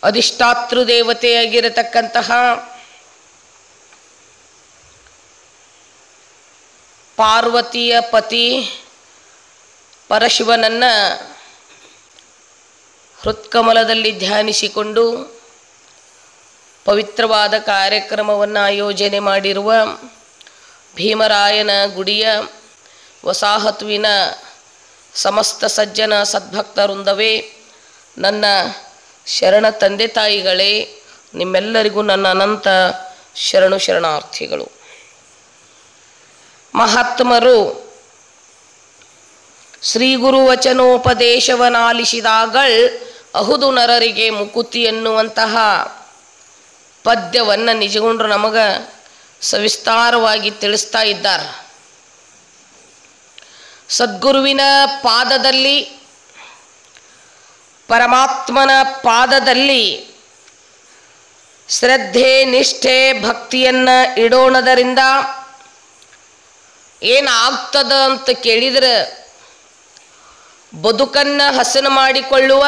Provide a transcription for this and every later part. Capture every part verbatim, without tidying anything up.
ಅಧಿಷ್ಠಾತೃ ದೇವತೆಯಾಗಿರತಕ್ಕಂತಹ ಪಾರ್ವತಿಯ ಪತಿ ಪರಶಿವನನ್ನು ಹೃತ್ಕಮಲದಲ್ಲಿ ಧ್ಯಾನಿಸಿಕೊಂಡು ಪವಿತ್ರವಾದ ಕಾರ್ಯಕ್ರಮವನ್ನು ಆಯೋಜನೆ ಮಾಡಿರುವ ಭೀಮರಾಯನ ಗುಡಿಯ ವಸಾಹತುವಿನ ಸಮಸ್ತ ಸಜ್ಜನ ಸದ್ಭಕ್ತವೃಂದವೇ, ನನ್ನ ಶರಣ ತಂದೆ ತಾಯಿಗಳೇ, ನಿಮ್ಮೆಲ್ಲರಿಗೂ ನನ್ನ ಅನಂತ ಶರಣು ಶರಣಾರ್ಥಿಗಳು. ಮಹಾತ್ಮರು ಶ್ರೀ ಗುರು ವಚನೋಪದೇಶವನಾಲಿಸಿದಾಗಳ್ ಅಹುದು ನರರಿಗೆ ಮುಕುತಿ ಎನ್ನುವಂತಹ ಪದ್ಯವನ್ನು ನಿಜಗೊಂಡ್ರು ನಮಗೆ ಸವಿಸ್ತಾರವಾಗಿ ತಿಳಿಸ್ತಾ ಇದ್ದಾರೆ. ಸದ್ಗುರುವಿನ ಪಾದದಲ್ಲಿ, ಪರಮಾತ್ಮನ ಪಾದದಲ್ಲಿ ಶ್ರದ್ಧೆ ನಿಷ್ಠೆ ಭಕ್ತಿಯನ್ನು ಇಡೋಣದರಿಂದ ಏನಾಗ್ತದ ಅಂತ ಕೇಳಿದರೆ, ಬದುಕನ್ನು ಹಸನು ಮಾಡಿಕೊಳ್ಳುವ,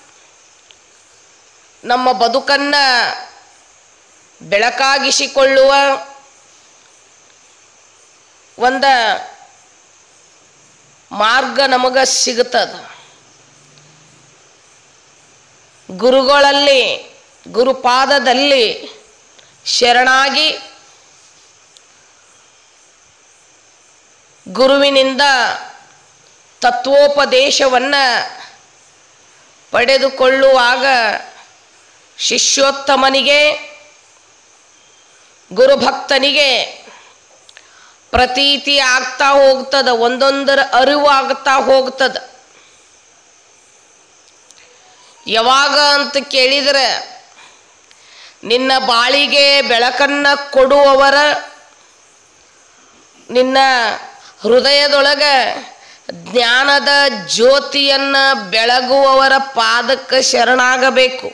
ನಮ್ಮ ಬದುಕನ್ನು ಬೆಳಕಾಗಿಸಿಕೊಳ್ಳುವ ಒಂದು ಮಾರ್ಗ ನಮಗೆ ಸಿಗುತ್ತದ. ಗುರುಗಳಲ್ಲಿ, ಗುರುಪಾದದಲ್ಲಿ ಶರಣಾಗಿ ಗುರುವಿನಿಂದ ತತ್ವೋಪದೇಶವನ್ನು ಪಡೆದುಕೊಳ್ಳುವಾಗ ಶಿಷ್ಯೋತ್ತಮನಿಗೆ, ಗುರುಭಕ್ತನಿಗೆ ಪ್ರತೀತಿ ಆಗ್ತಾ ಹೋಗ್ತದ, ಒಂದೊಂದರ ಅರಿವು ಆಗ್ತಾ ಹೋಗ್ತದ. ಯಾವಾಗ ಅಂತ ಕೇಳಿದರೆ, ನಿನ್ನ ಬಾಳಿಗೆ ಬೆಳಕನ್ನು ಕೊಡುವವರ, ನಿನ್ನ ಹೃದಯದೊಳಗೆ ಜ್ಞಾನದ ಜ್ಯೋತಿಯನ್ನು ಬೆಳಗುವವರ ಪಾದಕ್ಕೆ ಶರಣಾಗಬೇಕು.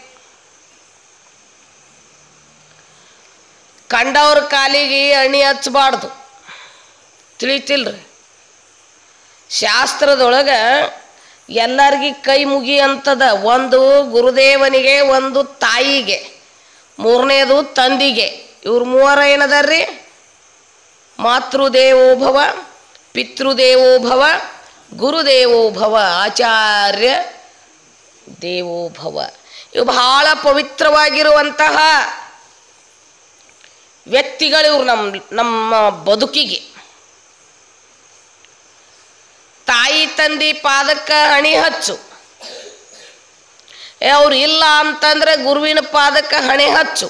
ಕಂಡವ್ರ ಕಾಲಿಗೆ ಅಣಿ ಹಚ್ಚಬಾರ್ದು, ತಿಳಿತಿಲ್ರಿ. ಶಾಸ್ತ್ರದೊಳಗೆ ಎಲ್ಲರಿಗೂ ಕೈ ಮುಗಿ ಅಂತದ. ಒಂದು ಗುರುದೇವನಿಗೆ, ಒಂದು ತಾಯಿಗೆ, ಮೂರನೇದು ತಂದಿಗೆ. ಇವ್ರು ಮೂವರ ಏನದಾರ್ರಿ? ಮಾತೃದೇವೋಭವ, ಪಿತೃದೇವೋಭವ, ಗುರುದೇವೋಭವ, ಆಚಾರ್ಯ ದೇವೋಭವ. ಇವು ಬಹಳ ಪವಿತ್ರವಾಗಿರುವಂತಹ ವ್ಯಕ್ತಿಗಳು ಇವ್ರು ನಮ್ಮ ನಮ್ಮ ಬದುಕಿಗೆ. ತಾಯಿ ತಂದೆ ಪಾದಕ್ಕೆ ಹಣಿ ಹಚ್ಚು, ಅವ್ರು ಇಲ್ಲ ಅಂತಂದ್ರೆ ಗುರುವಿನ ಪಾದಕ್ಕೆ ಹಣೆ ಹಚ್ಚು.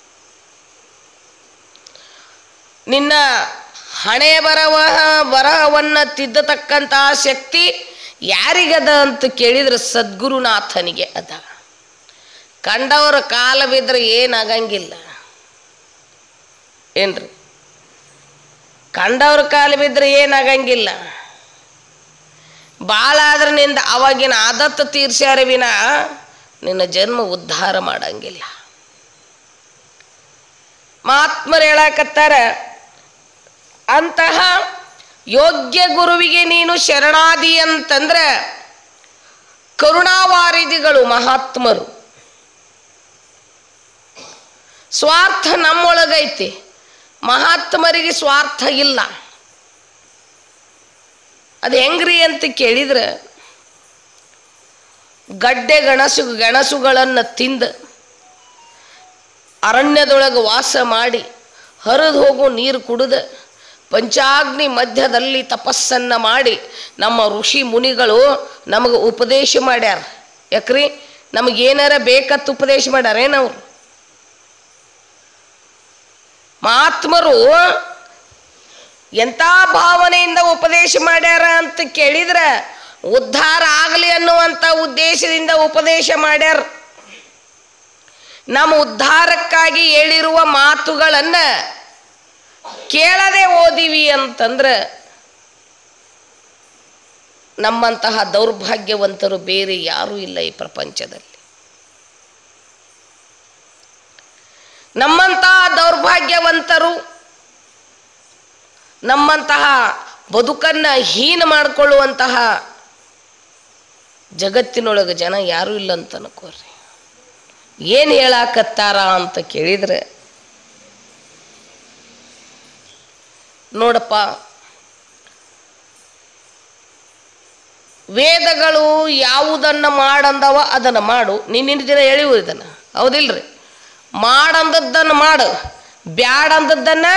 ನಿನ್ನ ಹಣೆ ಬರವ ಬರಹವನ್ನು ತಿದ್ದತಕ್ಕಂತಹ ಶಕ್ತಿ ಯಾರಿಗದ ಅಂತ ಕೇಳಿದ್ರೆ ಸದ್ಗುರುನಾಥನಿಗೆ ಅದ. ಕಂಡವರ ಕಾಲ ಬಿದ್ದರೆ ಏನಾಗಂಗಿಲ್ಲ ಏನ್ರಿ? ಕಂಡವ್ರ ಕಾಲ ಬಿದ್ದರೆ ಏನಾಗಂಗಿಲ್ಲ. ಭಾಳ ಆದ್ರೆ ನಿಂದ ಅವಾಗಿನ ಆದತ್ತು ತೀರ್ಸ್ಯಾರ ವಿನ ನಿನ್ನ ಜನ್ಮ ಉದ್ಧಾರ ಮಾಡಂಗಿಲ್ಲ. ಮಹಾತ್ಮರು ಹೇಳಕತ್ತಾರ, ಅಂತಹ ಯೋಗ್ಯ ಗುರುವಿಗೆ ನೀನು ಶರಣಾದಿ ಅಂತಂದ್ರೆ ಕರುಣಾವಾರಿಧಿಗಳು ಮಹಾತ್ಮರು. ಸ್ವಾರ್ಥ ನಮ್ಮೊಳಗೈತಿ, ಮಹಾತ್ಮರಿಗೆ ಸ್ವಾರ್ಥ ಇಲ್ಲ. ಅದು ಹೆಂಗ್ರಿ ಅಂತ ಕೇಳಿದ್ರೆ, ಗಡ್ಡೆ ಗಣಸು ಗೆಣಸುಗಳನ್ನು ತಿಂದು ಅರಣ್ಯದೊಳಗೆ ವಾಸ ಮಾಡಿ ಹರಿದು ಹೋಗೋ ನೀರು ಕುಡಿದು ಪಂಚಾಗ್ನಿ ಮಧ್ಯದಲ್ಲಿ ತಪಸ್ಸನ್ನು ಮಾಡಿ ನಮ್ಮ ಋಷಿ ಮುನಿಗಳು ನಮಗೆ ಉಪದೇಶ ಮಾಡ್ಯಾರ. ಯಾಕ್ರಿ? ನಮಗೇನಾರ ಬೇಕತ್ತು ಉಪದೇಶ ಮಾಡ್ಯಾರೇನವ್ರು? ಮಹಾತ್ಮರು ಎಂಥ ಭಾವನೆಯಿಂದ ಉಪದೇಶ ಮಾಡ್ಯಾರ ಅಂತ ಕೇಳಿದ್ರೆ, ಉದ್ಧಾರ ಆಗಲಿ ಅನ್ನುವಂಥ ಉದ್ದೇಶದಿಂದ ಉಪದೇಶ ಮಾಡ್ಯಾರ. ನಮ್ಮ ಉದ್ಧಾರಕ್ಕಾಗಿ ಹೇಳಿರುವ ಮಾತುಗಳನ್ನು ಕೇಳದೆ ಓದಿವಿ ಅಂತಂದ್ರೆ ನಮ್ಮಂತಹ ದೌರ್ಭಾಗ್ಯವಂತರು ಬೇರೆ ಯಾರೂ ಇಲ್ಲ ಈ ಪ್ರಪಂಚದಲ್ಲಿ. ನಮ್ಮಂತಹ ದೌರ್ಭಾಗ್ಯವಂತರು, ನಮ್ಮಂತಹ ಬದುಕನ್ನು ಹೀನ ಮಾಡಿಕೊಳ್ಳುವಂತಹ ಜಗತ್ತಿನೊಳಗೆ ಜನ ಯಾರೂ ಇಲ್ಲ ಅಂತ ಅನ್ಕೋರಿ. ಏನು ಹೇಳಾಕತ್ತಾರ ಅಂತ ಕೇಳಿದರೆ, ನೋಡಪ್ಪ, ವೇದಗಳು ಯಾವುದನ್ನು ಮಾಡಂದವ ಅದನ್ನು ಮಾಡು. ನಿನ್ನಿನ ದಿನ ಹೇಳಿವು ಇದನ್ನು, ಹೌದಿಲ್ರಿ? ಮಾಡಂದದ್ದನ್ನು ಮಾಡು, ಬ್ಯಾಡ ಅಂದದ್ದನ್ನು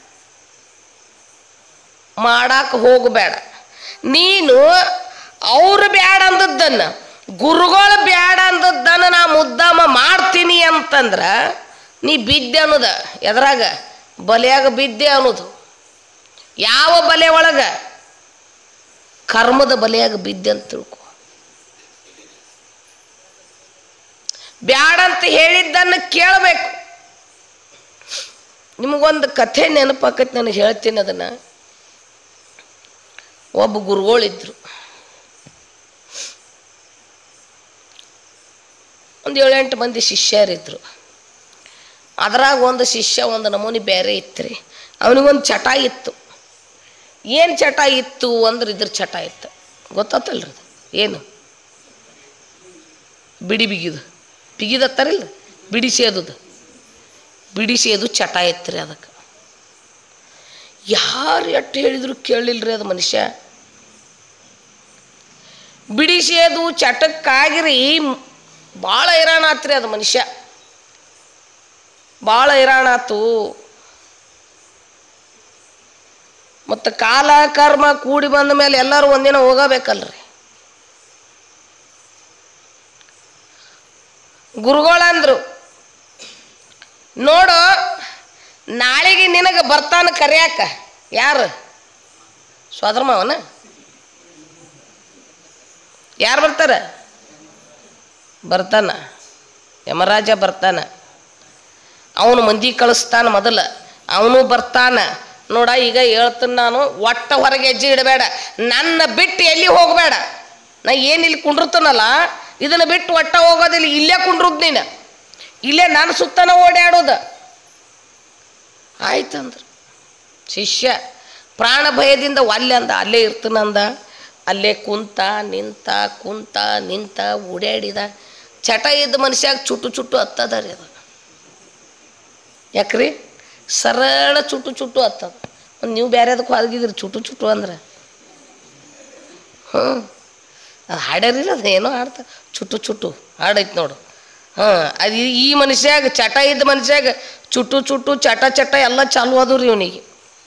ಮಾಡಾಕ ಹೋಗಬೇಡ. ನೀನು ಅವ್ರು ಬ್ಯಾಡ ಅಂದದ್ದನ್ನು, ಗುರುಗಳು ಬ್ಯಾಡ ಅಂದದ್ದನ್ನು ನಾ ಮುದ್ದಾಮ ಮಾಡ್ತೀನಿ ಅಂತಂದ್ರೆ ನೀ ಬಿದ್ದೆ ಅನ್ನೋದ. ಎದ್ರಾಗ? ಬಲೆಯಾಗ ಬಿದ್ದೆ ಅನ್ನೋದು. ಯಾವ ಬಲೆ ಒಳಗೆ? ಕರ್ಮದ ಬಲೆಯಾಗ ಬಿದ್ದೆ ಅಂತ ತಿಳ್ಕೊ. ಬ್ಯಾಡಂತ ಹೇಳಿದ್ದನ್ನು ಕೇಳಬೇಕು. ನಿಮಗೊಂದು ಕಥೆ ನೆನಪಾಕೈತಿ, ನನಗೆ ಹೇಳ್ತೀನಿ ಅದನ್ನು. ಒಬ್ಬ ಗುರುಗಳಿದ್ರು, ಒಂದು ಏಳೆಂಟು ಮಂದಿ ಶಿಷ್ಯರಿದ್ರು. ಅದ್ರಾಗ ಒಂದು ಶಿಷ್ಯ ಒಂದು ನಮೂನಿ ಬೇರೆ ಇತ್ತು ರೀ. ಅವನಿಗೊಂದು ಚಟ ಇತ್ತು. ಏನು ಚಟ ಇತ್ತು ಅಂದ್ರೆ ಇದ್ರ ಚಟ ಇತ್ತು, ಗೊತ್ತಾತಲ್ರಿ? ಅದು ಏನು? ಬಿಡಿ ಬಿಗಿದು ಬಿಗಿದತ್ತಾರಿಲ್ಲ, ಬಿಡಿಸೇದುದು ಬಿಡಿಸೇದು ಚಟ ಇತ್ತು ರೀ ಅದಕ್ಕೆ. ಯಾರು ಎಟ್ಟು ಹೇಳಿದ್ರು ಕೇಳಿಲ್ರಿ ಅದು ಮನುಷ್ಯ. ಬಿಡಿಸೇದು ಚಟಕ್ಕಾಗಿರಿ ಭಾಳ ಹೈರಾಣ ಆತ್ರಿ ಅದು ಮನುಷ್ಯ, ಭಾಳ ಹೈರಾಣಾತು. ಮತ್ತು ಕಾಲ ಕರ್ಮ ಕೂಡಿ ಬಂದ ಮೇಲೆ ಎಲ್ಲರೂ ಒಂದಿನ ಹೋಗಬೇಕಲ್ರಿ. ಗುರುಗಳಂದ್ರು, ನೋಡು ನಾಳೆಗೆ ನಿನಗೆ ಬರ್ತಾನ ಕರೆಯಾಕ. ಯಾರು? ಸೋದರಮಾವನ? ಯಾರು ಬರ್ತಾರ? ಬರ್ತಾನ, ಯಮರಾಜ ಬರ್ತಾನ. ಅವನು ಮಂದಿ ಕಳಿಸ್ತಾನ ಮೊದಲು, ಅವನು ಬರ್ತಾನ. ನೋಡ, ಈಗ ಹೇಳ್ತೀನಿ ನಾನು, ಒಟ್ಟ ಹೊರಗೆ ಹೆಜ್ಜೆ ಇಡಬೇಡ, ನನ್ನ ಬಿಟ್ಟು ಎಲ್ಲಿ ಹೋಗಬೇಡ. ನಾ ಏನು ಇಲ್ಲಿ ಕುಂಡಿರ್ತಾನಲ್ಲ, ಇದನ್ನು ಬಿಟ್ಟು ಒಟ್ಟ ಹೋಗೋದಿಲ್ಲ, ಇಲ್ಲೇ ಕುಂಡ್ರುದ್ ನೀನು, ಇಲ್ಲೇ ನಾನು ಸುತ್ತನ ಓಡಾಡೋದು. ಆಯ್ತಂದ್ರೆ ಶಿಷ್ಯ ಪ್ರಾಣ ಭಯದಿಂದ ಒಲ್ಲೆ ಅಂದ, ಅಲ್ಲೇ ಇರ್ತಾನಂದ. ಅಲ್ಲೇ ಕುಂತ ನಿಂತ ಕುಂತ ನಿಂತ ಓಡಾಡಿದ. ಚಟ ಇದ್ದ ಮನುಷ್ಯಾಗ ಚುಟ್ಟು ಚುಟ್ಟು ಹತ್ತದ ರೀ ಅದು. ಯಾಕ್ರಿ? ಸರಳ ಚುಟ್ಟು ಚುಟ್ಟು ಹತ್ತದ. ಒಂದು ನೀವು ಬೇರೆ ಅದಕ್ಕೆ ಹೊರಗಿದ್ರಿ ಚುಟ್ಟು ಚುಟ್ಟು ಅಂದ್ರೆ. ಹ್ಞೂ ಅದು ಹಾಡ್ಯಾರಿಲ್ಲ, ಅದು ಏನೋ ಹಾಡ್ತ ಚುಟ್ಟು ಚುಟ್ಟು ಹಾಡೈತಿ ನೋಡು. ಹಾಂ, ಅದು ಈ ಮನುಷ್ಯಾಗ ಚಟ ಇದ್ದ ಮನುಷ್ಯಾಗ ಚುಟ್ಟು ಚುಟ್ಟು ಚಟ ಚಟ ಎಲ್ಲ ಚಾಲು ಆದವು ರೀ ಇವನಿಗೆ.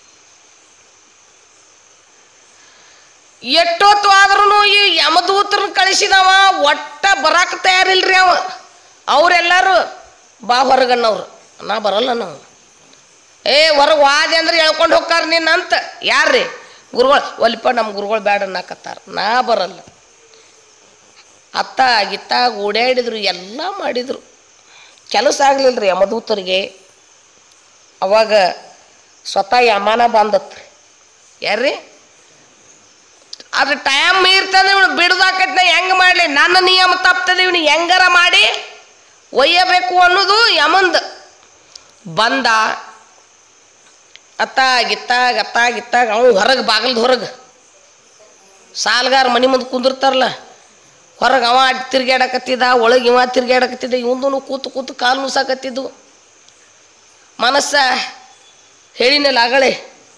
ಎಷ್ಟೊತ್ತು ಆದ್ರೂ ಈ ಯಮದೂತ್ರನ ಕಳಿಸಿದವ ಒಟ್ಟ ಬರಾಕ ತಯಾರಿಲ್ರಿ ಅವ. ಅವರೆಲ್ಲರೂ ಬಾ ಹೊರಗಣ್ಣವ್ರು, ನಾ ಬರಲ್ಲ ನಾವು. ಏ ಹೊರಗೆ ವಾದೆ ಅಂದ್ರೆ ಹೇಳ್ಕೊಂಡು ಹೋಗ್ತಾರೆ ನಿನ್ನ ಅಂತ. ಯಾರ್ರಿ? ಗುರುಗಳು. ಒಲಿಪ ನಮ್ಮ ಗುರುಗಳು ಬ್ಯಾಡ ಅನ್ನಕತ್ತಾರ, ನಾ ಬರಲ್ಲ. ಅತ್ತ ಗಿತ್ತ ಓಡಾಡಿದ್ರು, ಎಲ್ಲ ಮಾಡಿದರು, ಕೆಲಸ ಆಗಲಿಲ್ಲ ರೀ ಯಮದೂತರಿಗೆ. ಅವಾಗ ಸ್ವತಃ ಯಮನ ಬಂದತ್ರಿ. ಯಾರ್ರಿ? ಅದು ಟೈಮ್ ಮೀರ್ತದೆ, ಇವನು ಬಿಡ್ದಾಕೈತಿ, ನಾ ಹೆಂಗೆ ಮಾಡಲಿ, ನನ್ನ ನಿಯಮ ತಪ್ತದೆ, ಇವನು ಹೆಂಗಾರ ಮಾಡಿ ಒಯ್ಯಬೇಕು ಅನ್ನೋದು ಯಮಂದ. ಬಂದ ಅತ್ತ ಗಿತ್ತ ಗತ್ತ ಗಿತ್ತಾಗ ಅವನು ಹೊರಗೆ, ಬಾಗಿಲ್ದ ಹೊರಗೆ ಸಾಲ್ಗಾರ ಮನೆ ಮುಂದೆ ಕುಂದಿರ್ತಾರಲ್ಲ, ಹೊರಗೆ ಅವ ತಿರ್ಗಾಡಕತ್ತಿದ್ದ, ಒಳಗೆ ಇವ ತಿರ್ಗಾಡಕತ್ತಿದ್ದ. ಇವಂದೂ ಕೂತು ಕೂತು ಕಾಲು ನುಸಾಕತ್ತಿದ್ದು. ಮನಸ್ಸ ಹೇಳಿನಲ್ಲ ಆಗಳೆ,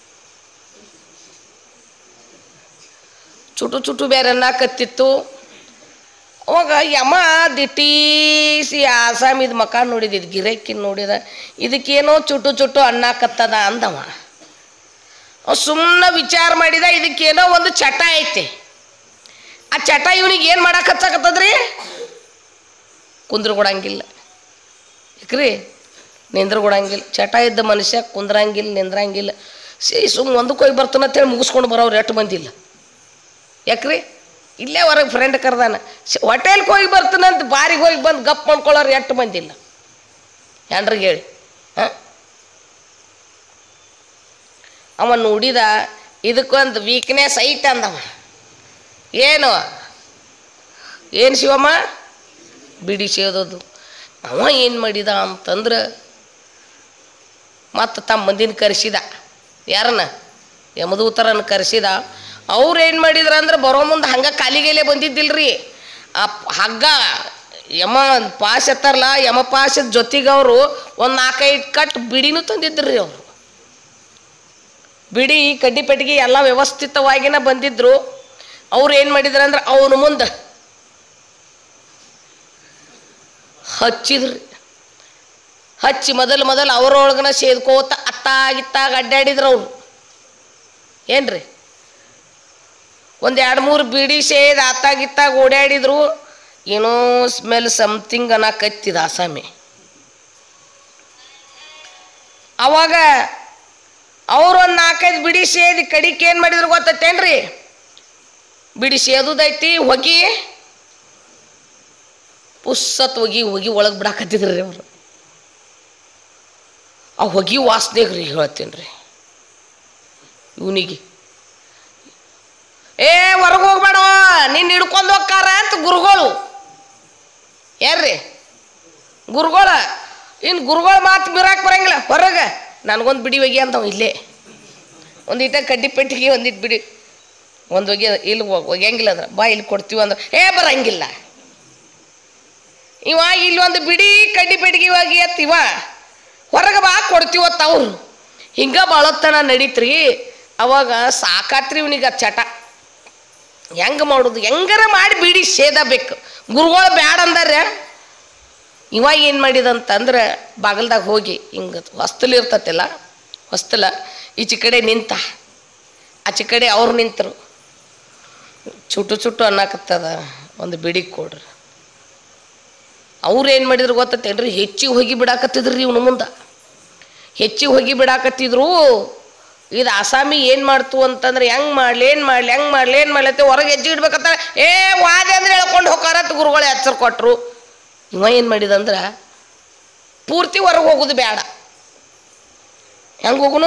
ಚುಟು ಚುಟು ಬೇರೆ ಅನ್ನಕತ್ತಿತ್ತು. ಅವಾಗ ಯಮ ದಿಟೀಸಿ ಆಸಾಮಿದ ಮಕ ನೋಡಿದಿದ್ದು, ಗಿರಕಿನ ನೋಡಿದ, ಇದಕ್ಕೇನೋ ಚುಟು ಚುಟು ಅನ್ನಕತ್ತದ ಅಂದವ. ಸುಮ್ಮನೆ ವಿಚಾರ ಮಾಡಿದ, ಇದಕ್ಕೇನೋ ಒಂದು ಚಟ ಐತೆ. ಆ ಚಟ ಇವನಿಗೆ ಏನು ಮಾಡಕ್ಕೆ ಹಚ್ಚಕತ್ತದ್ರಿ? ಕುಂದ್ರ ಕೊಡಂಗಿಲ್ಲ. ಯಾಕ್ರಿ? ನಿಂದ್ರ ಕೊಡಂಗಿಲ್ಲ. ಚಟ ಇದ್ದ ಮನುಷ್ಯ ಕುಂದ್ರಂಗಿಲ್ಲ, ನಿಂದ್ರಂಗಿಲ್ಲ. ಸಿ ಸುಮ್ಮ ಒಂದಕ್ಕೆ ಹೋಗಿ ಬರ್ತಾನ ಅಂತೇಳಿ ಮುಗಿಸ್ಕೊಂಡು ಬರೋರು ಎಷ್ಟು ಮಂದಿ ಇಲ್ಲ. ಯಾಕ್ರಿ? ಇಲ್ಲೇ ಹೊರಗೆ ಫ್ರೆಂಡ್ ಕರ್ದಾನ, ಹೋಟೆಲ್ಗೆ ಹೋಗಿ ಬರ್ತಾನಂತ ಬಾರಿಗೆ ಹೋಗಿ ಬಂದು ಗಪ್ ಮಾಡ್ಕೊಳ್ಳೋರು ಎಷ್ಟು ಮಂದಿ ಇಲ್ಲ. ಹೆಂಡ್ರಿಗೆ ಹೇಳಿ. ಹಾಂ, ಅವ ನೋಡಿದ, ಇದಕ್ಕೊಂದು ವೀಕ್ನೆಸ್ ಐತೆ ಅಂದವ. ಏನು? ಏನು ಶಿವಮ್ಮ? ಬಿಡಿಸೋದದು. ಅವ ಏನು ಮಾಡಿದ ಅಂತಂದ್ರೆ, ಮತ್ತು ತಮ್ಮ ಮಂದಿನ ಕರೆಸಿದ. ಯಾರನ್ನ? ಯಮದೂತರನ್ನು ಕರೆಸಿದ. ಅವ್ರು ಏನು ಮಾಡಿದ್ರ ಅಂದ್ರೆ, ಬರೋ ಮುಂದೆ ಹಂಗೆ ಕಾಲಿಗೆಲೆ ಬಂದಿದ್ದಿಲ್ರಿ. ಆ ಹಗ್ಗ ಯಮ ಪಾಶ್ ಎತ್ತಾರಲ್ಲ ಯಮ ಪಾಶದ ಜೊತೆಗೆ ಅವರು ಒಂದು ನಾಲ್ಕೈದು ಕಟ್ ಬಿಡಿನೂ ತಂದಿದ್ರಿ ಅವರು. ಬಿಡಿ ಕಡ್ಡಿ ಪೆಟ್ಟಿಗೆ ಎಲ್ಲ ವ್ಯವಸ್ಥಿತವಾಗಿನ ಬಂದಿದ್ರು. ಅವ್ರು ಏನು ಮಾಡಿದ್ರು ಅಂದ್ರೆ ಅವನು ಮುಂದೆ ಹಚ್ಚಿದ್ರಿ. ಹಚ್ಚಿ ಮೊದಲು ಮೊದಲು ಅವರೊಳಗನ ಸೇದ್ಕೋತ ಅತ್ತಾಗಿತ್ತಾಗ ಅಡ್ಡಾಡಿದ್ರು ಅವರು. ಏನ್ರಿ ಒಂದು ಎರಡು ಮೂರು ಬಿಡಿ ಸೇದ್ ಅತ್ತಾಗಿತ್ತಾಗ ಓಡಾಡಿದ್ರು. ಏನೋ ಸ್ಮೆಲ್ ಸಮಥಿಂಗ್ ಅನ್ನಕತ್ತಿದ ಆಸಾಮಿ. ಅವಾಗ ಅವ್ರು ಒಂದು ನಾಲ್ಕೈದು ಬಿಡಿ ಸೇದಿ ಕಡಿಕೆ ಏನು ಮಾಡಿದ್ರು ಗೊತ್ತೇನ್ರಿ? ಬಿಡಿ ಸೇದುದೈತಿ ಹೊಗಿ ಪುಸ್ಸತ್ ಹೊಗಿ ಹೊಗಿ ಒಳಗೆ ಬಿಡಾಕತ್ತಿದ್ರಿ ಅವರು. ಆ ಹೊಗಿ ವಾಸನೆಗೆ ರೀ ಹೇಳ್ತೀನಿ ರೀ ಇವನಿಗೆ, ಏ ಹೊರಗೆ ಹೋಗ್ಬೇಡ ನೀನು ಹಿಡ್ಕೊಂಡು ಹೋಗ್ಕಾರ ಅಂತ ಗುರುಗಳು. ಯಾರ್ರಿ ಗುರುಗಳ? ಇನ್ನು ಗುರುಗಳ ಮಾತು ಮೀರಾಕ್ ಬರಂಗಿಲ್ಲ. ಹೊರಗೆ ನನಗೊಂದು ಬಿಡಿ ಹೊಗಿ ಅಂತವ ಇಲ್ಲೇ ಒಂದಿಟ ಕಡ್ಡಿ ಪೆಟ್ಟಿಗೆ ಒಂದಿಟ್ಟು ಬಿಡಿ ಒಂದು ಹೊಗೆ ಇಲ್ಲಿ ಒಗ್ಯಂಗಿಲ್ಲ ಅಂದ್ರೆ ಬಾ ಇಲ್ಲಿ ಕೊಡ್ತೀವಿ ಅಂದ್ರೆ ಏ ಬರಂಗಿಲ್ಲ. ಇವ ಇಲ್ಲಿ ಒಂದು ಬಿಡಿ ಕಡ್ಡಿ ಪೆಟ್ಟಿಗೆ ಹೋಗಿ ಎತ್ತಿವ ಹೊರಗೆ ಬಾ ಕೊಡ್ತೀವತ್ತ ಅವರು. ಹಿಂಗೆ ಭಾಳತ್ತನ ನಡೀತ್ರಿ. ಅವಾಗ ಸಾಕಾತ್ರಿ ಇವನಿಗೆ ಚಟ. ಹೆಂಗೆ ಮಾಡೋದು? ಹೆಂಗಾರ ಮಾಡಿ ಬಿಡಿ ಸೇದಬೇಕು. ಗುರುಗಳು ಬ್ಯಾಡ ಅಂದಾರೆ. ಇವ ಏನು ಮಾಡಿದಂತಂದ್ರೆ ಬಾಗಲ್ದಾಗ ಹೋಗಿ ಹಿಂಗೆ ಹೊಸ್ತಲು ಇರ್ತತಿಲ್ಲ, ಹೊಸ್ತಲ ಈಚೆ ಕಡೆ ನಿಂತ, ಆಚೆ ಕಡೆ ಅವ್ರು ನಿಂತರು. ಚುಟ್ಟು ಚುಟ್ಟು ಅನ್ನಕತ್ತದ ಒಂದು ಬಿಡಿ ಕೊಡ್ರಿ. ಅವ್ರು ಏನು ಮಾಡಿದ್ರು ಗೊತ್ತೇನ್ರಿ? ಹೆಚ್ಚಿಗೆ ಹೋಗಿ ಬಿಡಾಕತ್ತಿದ್ರಿ ಇವನು ಮುಂದೆ. ಹೆಚ್ಚಿಗೆ ಹೋಗಿ ಬಿಡಾಕತ್ತಿದ್ರು. ಇದು ಆಸಾಮಿ ಏನು ಮಾಡ್ತು ಅಂತಂದ್ರೆ ಹೆಂಗೆ ಮಾಡಲಿ ಏನು ಮಾಡಲಿ ಹೆಂಗೆ ಮಾಡಲಿ ಏನು ಮಾಡ್ಲತ್ತೆ ಹೊರಗೆ ಹೆಜ್ಜೆ ಇಡ್ಬೇಕಂತ ಏ ವಾದೆ ಅಂದ್ರೆ ಹೇಳ್ಕೊಂಡು ಹೋಗಾರತ್ ಗುರುಗಳು ಎಚ್ಚರ ಕೊಟ್ಟರು. ಇವ ಏನು ಮಾಡಿದಂದ್ರೆ ಪೂರ್ತಿ ಹೊರಗೆ ಹೋಗೋದು ಬೇಡ. ಹೆಂಗೆ ಹೋಗುನು?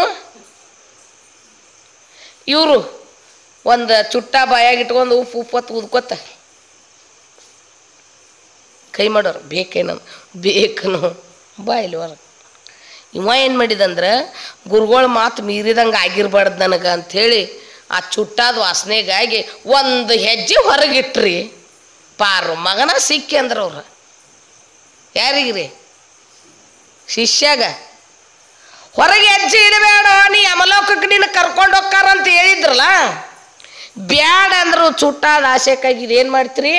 ಇವರು ಒಂದು ಚುಟ್ಟ ಬಾಯಾಗಿ ಇಟ್ಕೊಂಡು ಉಪ್ಪು ಉಪ್ಪತ್ತು ಉದ್ಕೊತ ಕೈ ಮಾಡೋರು ಬೇಕೇನ ಬೇಕನು ಬಾ ಇಲ್ಲಿ ಹೊರಗೆ. ಇವ ಏನು ಮಾಡಿದಂದ್ರೆ ಗುರುಗಳ ಮಾತು ಮೀರಿದಂಗೆ ಆಗಿರ್ಬಾರ್ದು ನನಗೆ ಅಂಥೇಳಿ ಆ ಚುಟ್ಟಾದ ವಾಸನೆಗಾಗಿ ಒಂದು ಹೆಜ್ಜೆ ಹೊರಗಿಟ್ರಿ. ಪಾರು ಮಗನ ಸಿಕ್ಕಿ ಅಂದ್ರೆ ಅವ್ರು ಯಾರಿಗ್ರಿ? ಶಿಷ್ಯಾಗ. ಹೊರಗೆ ಹೆಜ್ಜೆ ಇಡಬೇಡ ನೀ ಅಮಲೋಕಕ್ಕೆ ನೀನು ಕರ್ಕೊಂಡು ಹೋಗ್ತಾರಂತ ಹೇಳಿದ್ರಲ್ಲ, ಬ್ಯಾಡ ಅಂದ್ರು ಚುಟ್ಟಾದ ಆಸೆಕ್ಕಾಗಿ ಇದೇನು ಮಾಡ್ತೀರಿ?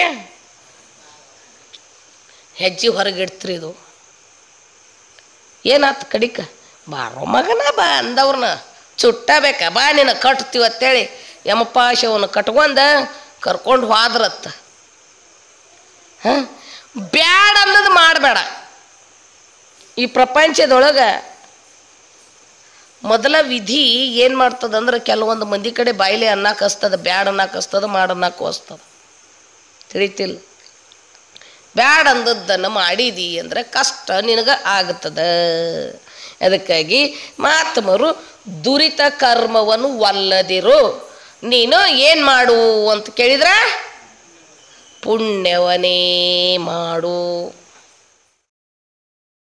ಹೆಜ್ಜೆ ಹೊರಗಿಡ್ತೀರಿ. ಇದು ಏನಾಯ್ತು ಕಡಿಕ? ಬಾರೋ ಮಗನ ಬಾ ಅಂದವ್ರನ್ನ ಚುಟ್ಟ ಬೇಕಾ ಬಾ ನೀನು ಕಟ್ತೀವಿ ಅಂತೇಳಿ ಯಮಪಾಶವನ್ನು ಕಟ್ಕೊಂಡ ಕರ್ಕೊಂಡು ಹೋದ್ರತ್ತ. ಹಾಂ, ಬ್ಯಾಡ ಅನ್ನೋದು ಮಾಡಬೇಡ. ಈ ಪ್ರಪಂಚದೊಳಗೆ ಮೊದಲ ವಿಧಿ ಏನು ಮಾಡ್ತದಂದ್ರೆ ಕೆಲವೊಂದು ಮಂದಿ ಕಡೆ ಬಾಯಿಲೆ ಅನ್ನಕ್ಕೆ ಹಸ್ತದ, ಬ್ಯಾಡ ಅನ್ನಕ್ಕೆ ಹಸ್ತದ, ಮಾಡನ್ನಕ್ಕೆ ಹಸ್ತದ. ತಿಳಿತಿಲ್ಲ? ಬ್ಯಾಡ ಅಂದದ್ದನ್ನು ಮಾಡಿದಿ ಅಂದರೆ ಕಷ್ಟ ನಿನಗೆ ಆಗ್ತದ. ಅದಕ್ಕಾಗಿ ಮಹಾತ್ಮರು ದುರಿತ ಕರ್ಮವನ್ನು ಒಲ್ಲದಿರು, ನೀನು ಏನು ಮಾಡು ಅಂತ ಕೇಳಿದ್ರೆ ಪುಣ್ಯವನೇ ಮಾಡು.